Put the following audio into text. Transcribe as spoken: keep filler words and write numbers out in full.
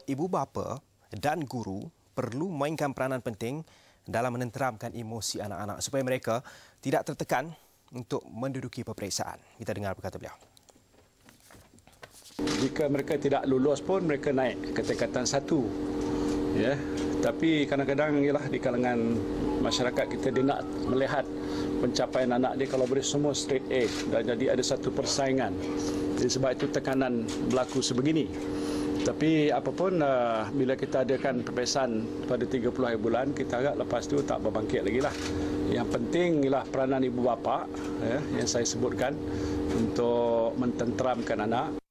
ibu bapa dan guru perlu mainkan peranan penting dalam menenteramkan emosi anak-anak supaya mereka tidak tertekan untuk menduduki peperiksaan. Kita dengar perkataan beliau. Jika mereka tidak lulus pun mereka naik ke tingkatan satu. Ya, tapi kadang-kadang ialah di kalangan masyarakat kita dia nak melihat pencapaian anak dia kalau boleh semua straight A dan jadi ada satu persaingan. Jadi sebab itu tekanan berlaku sebegini. Tapi apapun uh, bila kita adakan peperiksaan pada tiga puluh hari bulan, kita agak lepas tu tak berbangkit lagi lah. Yang penting ialah peranan ibu bapa ya, yang saya sebutkan untuk mententeramkan anak.